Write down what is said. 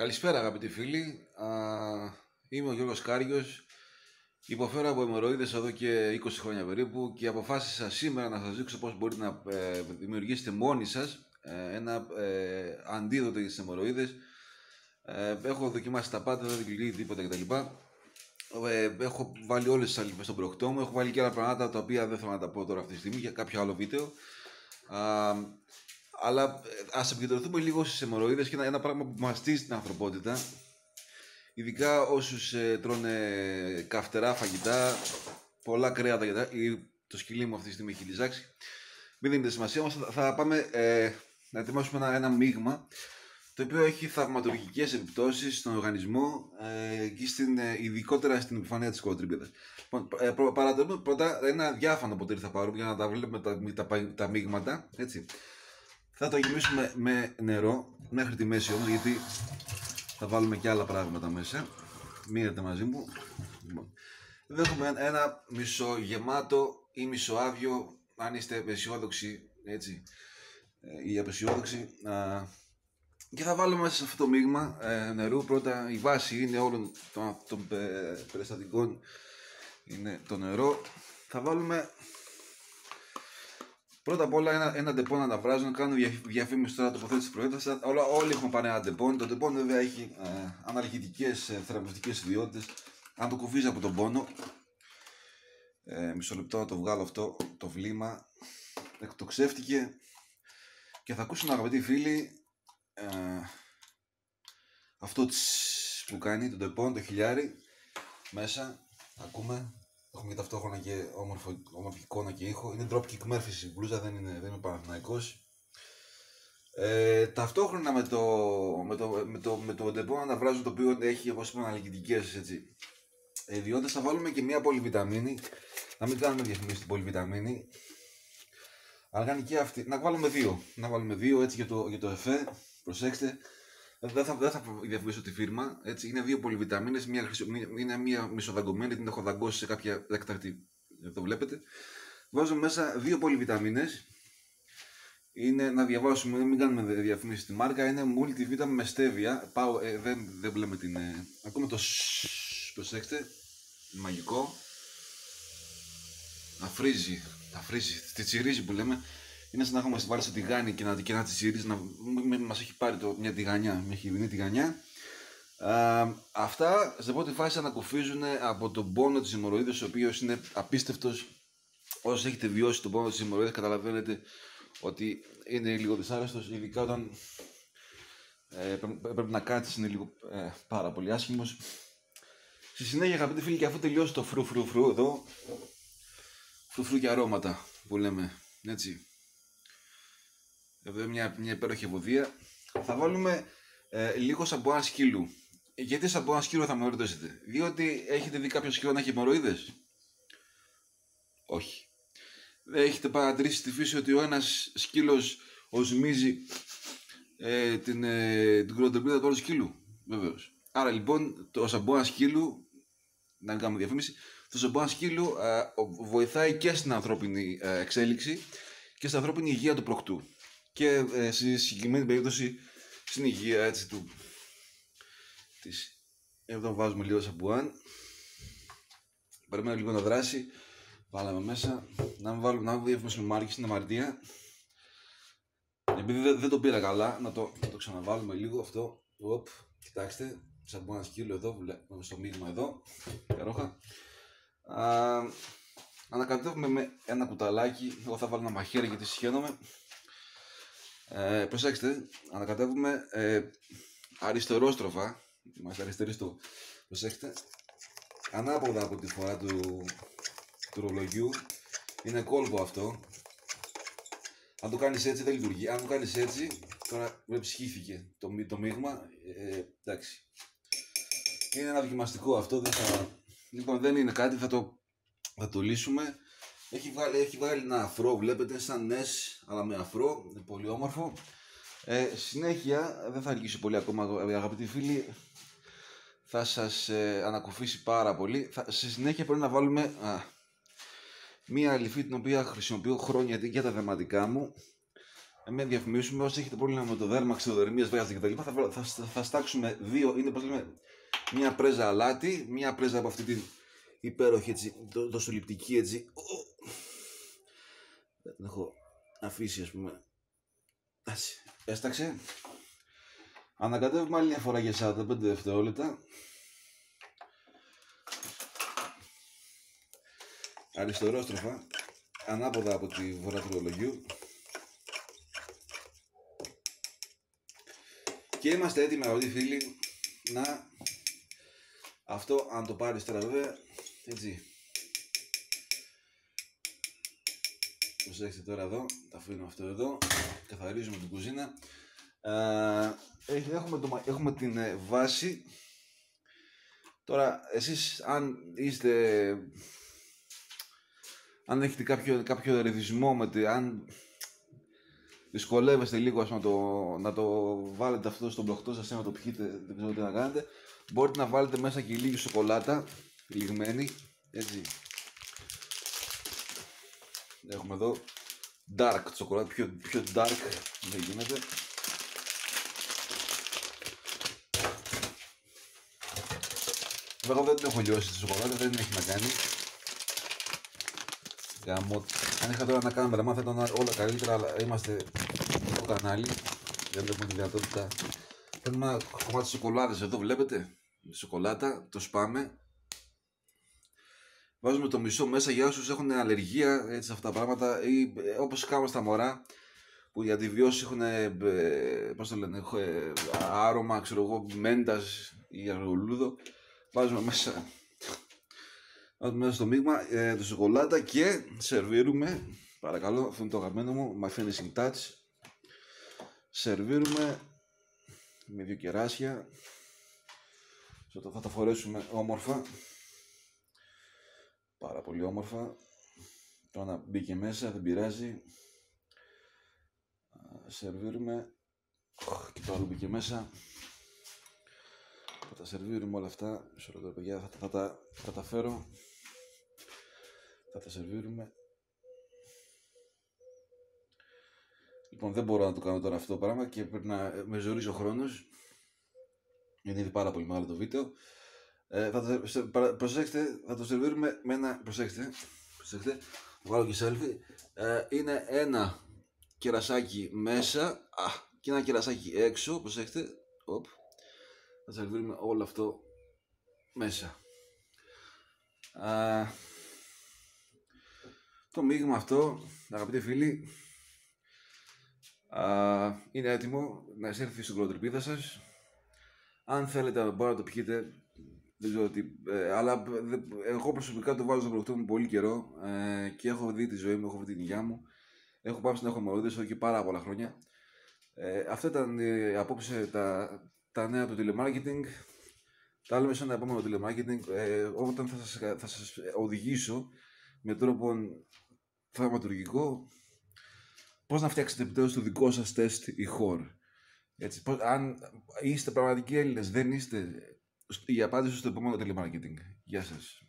Καλησπέρα αγαπητοί φίλοι, είμαι ο Γιώργος Κάριος, υποφέρω από αιμορροίδες εδώ και 20 χρόνια περίπου και αποφάσισα σήμερα να σας δείξω πώς μπορείτε να δημιουργήσετε μόνοι σας ένα αντίδοτο για τις αιμορροίδες. Έχω δοκιμάσει τα πάντα, δεν λειτουργεί τίποτα κτλ. Έχω βάλει όλες τις αλήθειες στον προϊόντο μου, έχω βάλει και άλλα πράγματα τα οποία δεν θέλω να τα πω τώρα αυτή τη στιγμή για κάποιο άλλο βίντεο. Αλλά ας επικεντρωθούμε λίγο στις αιμορροίδες και ένα πράγμα που μαστίζει την ανθρωπότητα, ειδικά όσους τρώνε καυτερά φαγητά, πολλά κρέατα ή το σκυλί μου αυτή τη στιγμή έχει λιζάξει. Μην δίνετε σημασία όμως, θα πάμε να ετοιμάσουμε ένα μείγμα το οποίο έχει θαυματουργικές επιπτώσεις στον οργανισμό και ειδικότερα στην επιφάνεια της κολοτρίμπιαδας. Παρατηρούμε πρώτα ένα διάφανο ποτήρι θα πάρουμε για να τα βλέπουμε τα μείγματα, έτσι. Θα το γεμίσουμε με νερό μέχρι τη μέση όμως, γιατί θα βάλουμε και άλλα πράγματα μέσα. Μείνετε μαζί μου. Εδώ έχουμε ένα μισογεμάτο ή μισοάδιο, αν είστε αισιόδοξοι, έτσι, ή απεσιόδοξοι. Και θα βάλουμε μέσα σε αυτό το μείγμα νερού. Πρώτα η βάση είναι όλων των περιστατικών, είναι το νερό. Θα βάλουμε πρώτα απ' όλα ένα ντεπών να τα βράζουν. Κάνω διαφήμιση τώρα, τοποθέτηση προϊόντας. Όλοι έχουμε πάρει ένα ντεπών. Το ντεπών βέβαια έχει αναλγητικές, θεραπευτικές ιδιότητες. Αν το κουβίζει από τον πόνο, μισό λεπτό να το βγάλω αυτό το βλήμα. Εκτοξεύτηκε και θα ακούσουν αγαπητοί φίλοι αυτό που κάνει το ντεπών, το χιλιάρι μέσα. Ακούμε. Έχουμε ταυτόχρονα και όμορφη εικόνα και ήχο. Είναι Dropkick Murphys η μπλούζα, δεν είμαι Παναθηναϊκός. Ταυτόχρονα με το ντεπό να βράζουν, το οποίο έχει, όπως είπαμε, αναλγητικές ιδιότητες, θα βάλουμε και μια πολυβιταμίνη. Να μην κάνουμε διαφημίσεις στην πολυβιταμίνη, αλλά κάνει και αυτή. Να βάλουμε δύο έτσι για το εφέ. Προσέξτε. Δεν θα διαφημίσω τη φίρμα, έτσι. Είναι δύο πολυβιταμίνες, είναι μία μισοδαγκωμένη, την έχω δαγκώσει σε κάποια έκτακτη, το βλέπετε. Βάζω μέσα δύο πολυβιταμίνες. Είναι, να διαβάσουμε, μην κάνουμε διαφημίσεις στη μάρκα, είναι multivitamin με στέβια. Δεν βλέπουμε την... Ακούμε το προσέξτε, μαγικό. Αφρίζει, τη τσιρίζει που λέμε. Είναι σαν να έχουμε βάλει στο τηγάνι και να τη τσιρίζει, μας έχει πάρει μια τηγανιά, μια χειμερινή τηγανιά. Αυτά σε πρώτη φάση ανακουφίζουν από τον πόνο της αιμορροίδας, ο οποίος είναι απίστευτος. Όσοι έχετε βιώσει τον πόνο της αιμορροίδας, καταλαβαίνετε ότι είναι λίγο δυσάρεστος, ειδικά όταν πρέπει να κάτσεις, είναι λίγο πάρα πολύ άσχημος. Στη συνέχεια, αγαπητοί φίλοι, και αφού τελειώσει το φρου εδώ, φρου και αρώματα που λέμε, έτσι. Εδώ μια υπέροχη ευωδία. Θα βάλουμε λίγο σαμπουάν σκύλου. Γιατί σαμπουάν σκύλου, θα με ρωτήσετε? Διότι έχετε δει κάποιο σκύλο να έχει αιμορροίδες? Όχι. Δεν έχετε παρατηρήσει στη φύση ότι ο ένας σκύλος οσμίζει την κολοτριμπίδα του άλλου σκύλου? Βεβαίως. Άρα λοιπόν το σαμπουάν σκύλου, να μην κάνουμε διαφήμιση, το σαμπουάν σκύλου βοηθάει και στην ανθρώπινη εξέλιξη και στην ανθρώπινη υγεία του προκτού. Και στη συγκεκριμένη περίπτωση στην υγεία, έτσι, εδώ βάζουμε λίγο σαμπουάν. Περιμένω λίγο να δράσει. Βάλαμε μέσα. Να μην διαφημίσουμε μάρκες, είναι αμαρτία. Επειδή δεν το πήρα καλά, να το ξαναβάλουμε λίγο αυτό. Κοιτάξτε, σαμπουάν σκύλου εδώ, βλέπουμε στο μείγμα εδώ. Καρόχα. Ανακατεύουμε με ένα κουταλάκι. Εγώ θα βάλω ένα μαχαίρι γιατί συχαίνομαι. Προσέξτε, ανακατεύουμε αριστερόστροφα. Είμαστε αριστεροί στο. Προσέξτε, ανάποδα από τη φορά του ρολογιού. Είναι κόλπο αυτό. Αν το κάνεις έτσι δεν λειτουργεί. Αν το κάνεις έτσι, τώρα ψυχήθηκε το μείγμα. Εντάξει. Είναι ένα δοκιμαστικό αυτό. Λοιπόν, δεν είναι κάτι, θα το λύσουμε. Έχει βγάλει ένα αφρό, βλέπετε, σαν νες, αλλά με αφρό, είναι πολύ όμορφο. Συνέχεια, δεν θα αργήσει πολύ ακόμα, αγαπητοί φίλοι, θα σας ανακουφίσει πάρα πολύ. Στη συνέχεια πρέπει να βάλουμε μία αληφή, την οποία χρησιμοποιώ χρόνια για τα δεματικά μου. με διαφημίσουμε. Όσοι έχετε πρόβλημα με το δέρμα, ξεδωρημίες, βέγας κτλ. Θα στάξουμε δύο, είναι πώς λέμε, μία πρέζα αλάτι, μία πρέζα από αυτή την υπέροχη έτσι, δοσοληπτική έτσι. Την έχω αφήσει, ας πούμε. Έτσι, έσταξε. Ανακατεύουμε άλλη μια φορά για 45 δευτερόλεπτα. Αριστερόστροφα, ανάποδα από τη βορρά του ρολογιού. Και είμαστε έτοιμοι, αγαπητοί φίλοι, να... Αυτό, αν το πάρεις τώρα βέβαια, έτσι. Προσέξτε τώρα εδώ, τα αφήνω αυτό εδώ, καθαρίζουμε την κουζίνα. Έχουμε την βάση. Τώρα, εσείς αν έχετε κάποιο ρυθμό, αν δυσκολεύεστε λίγο να το βάλετε αυτό στον πλοκτό σας, να το πιείτε, δεν ξέρω τι να κάνετε, μπορείτε να βάλετε μέσα και λίγη σοκολάτα, λιγμένη, έτσι. Έχουμε εδώ dark σοκολάτα, πιο dark δεν γίνεται. Εγώ δεν την έχω λιώσει τη σοκολάτα, δεν έχει να κάνει. Αν είχα τώρα να κάνουμε δραμά θα ήταν όλα καλύτερα, αλλά είμαστε στο κανάλι. Δεν έχουμε τη δυνατότητα. Θέλουμε ένα κομμάτι σοκολάτας εδώ, βλέπετε. Σοκολάτα, το σπάμε. Βάζουμε το μισό μέσα για όσους έχουν αλλεργία, έτσι αυτά τα πράγματα, ή όπως κάνουμε στα μωρά που οι αντιβιώσεις έχουν, πώς το λένε, άρωμα, ξέρω εγώ, μέντας ή αργολούδο. Βάζουμε μέσα στο μείγμα το σοκολάτα και σερβίρουμε. Παρακαλώ, αυτό είναι το αγαπημένο μου, my finishing touch. Σερβίρουμε με δύο κεράσια. Θα τα φορέσουμε όμορφα. Πάρα πολύ όμορφα. Το να μπήκε μέσα, δεν πειράζει. Σερβίρουμε. Και το άλλο μπήκε μέσα. Θα τα σερβίρουμε όλα αυτά. Μισό λεπτό, παιδιά, θα τα καταφέρω. Θα τα σερβίρουμε. Λοιπόν, δεν μπορώ να το κάνω τώρα αυτό το πράγμα και πρέπει να με ζορίζει ο χρόνος. Είναι ήδη πάρα πολύ μεγάλο το βίντεο. Προσέξτε, θα το σερβίρουμε με ένα. Προσέξτε, βγάλω και selfie. Είναι ένα κερασάκι μέσα και ένα κερασάκι έξω. Προσέξτε. Θα σερβίρουμε όλο αυτό μέσα. Το μείγμα αυτό, αγαπητοί φίλοι, είναι έτοιμο να εισέλθει στην κολοτρυπίδα σας. Αν θέλετε μπορείτε να το πιείτε, δεν ξέρω τι, αλλά εγώ προσωπικά το βάζω στο προκτό μου πολύ καιρό και έχω δει τη ζωή μου, έχω δει την υγειά μου. Έχω πάψει να έχω αιμορροίδες εδώ και πάρα πολλά χρόνια. Αυτά ήταν απόψε τα νέα του τηλεμάρκετινγκ. Τα λέμε σε ένα επόμενο τηλεμάρκετινγκ, όταν θα σας οδηγήσω με τρόπο θαυματουργικό πώς να φτιάξετε επιτέλους το δικό σας τεστ ηχόρ. Έτσι, αν είστε πραγματικοί Έλληνες, δεν είστε, η απάντηση στο επόμενο τηλεμάρκετινγκ. Γεια σας.